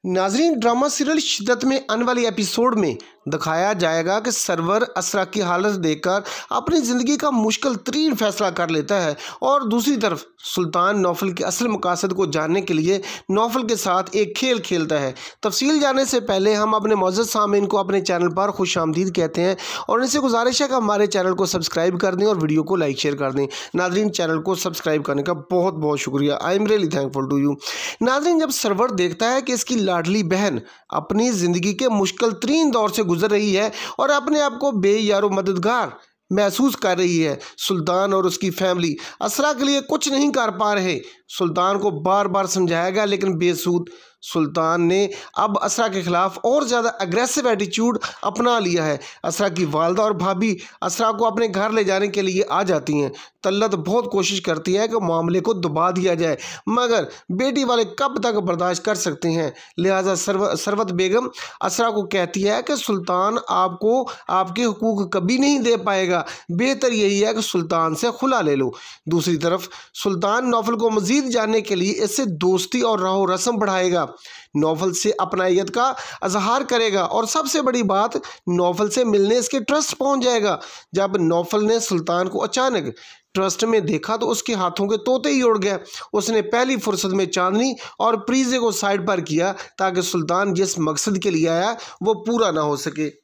नाजरीन, drama serial शिद्दत में आने वाली एपिसोड में दिखाया जाएगा कि सरवर असरा की हालत देखकर अपनी ज़िंदगी का मुश्किल तरीन फैसला कर लेता है और दूसरी तरफ सुल्तान नौफल के असल मकासद को जानने के लिए नौफल के साथ एक खेल खेलता है। तफसील जानने से पहले हम अपने मौजूद सामीन को अपने चैनल पर खुश आमदीद कहते हैं और उनसे गुजारिश है कि हमारे चैनल को सब्सक्राइब कर दें और वीडियो को लाइक शेयर कर दें। नाजरीन, चैनल को सब्सक्राइब करने का बहुत बहुत शुक्रिया। I am really thankful to you. Nazreen, जब सरवर देखता है कि इसकी लाडली बहन अपनी ज़िंदगी के मुश्किल तरीन दौर से गुजर रही है और अपने आप को बेयारो मददगार महसूस कर रही है, सुल्तान और उसकी फैमिली असरा के लिए कुछ नहीं कर पा रहे। सुल्तान को बार बार समझाया गया लेकिन बेसूद। सुल्तान ने अब असरा के खिलाफ और ज़्यादा अग्रेसिव एटीट्यूड अपना लिया है। असरा की वालदा और भाभी असरा को अपने घर ले जाने के लिए आ जाती हैं। तल्लत बहुत कोशिश करती है कि मामले को दबा दिया जाए मगर बेटी वाले कब तक बर्दाश्त कर सकते हैं। लिहाजा सरवत बेगम असरा को कहती है कि सुल्तान आपको आपके हुकूक कभी नहीं दे पाएगा, बेहतर यही है कि सुल्तान से खुला ले लो। दूसरी तरफ सुल्तान नौफल को मजीद जानने के लिए इससे दोस्ती और राहो रस्म बढ़ाएगा, नौफल से अपनायत का अजहार करेगा और सबसे बड़ी बात, नौफल से मिलने इसके ट्रस्ट पहुंच जाएगा। जब नौफल ने सुल्तान को अचानक ट्रस्ट में देखा तो उसके हाथों के तोते ही उड़ गए। उसने पहली फुर्सत में चांदनी और प्रीजे को साइड पर किया ताकि सुल्तान जिस मकसद के लिए आया वो पूरा ना हो सके।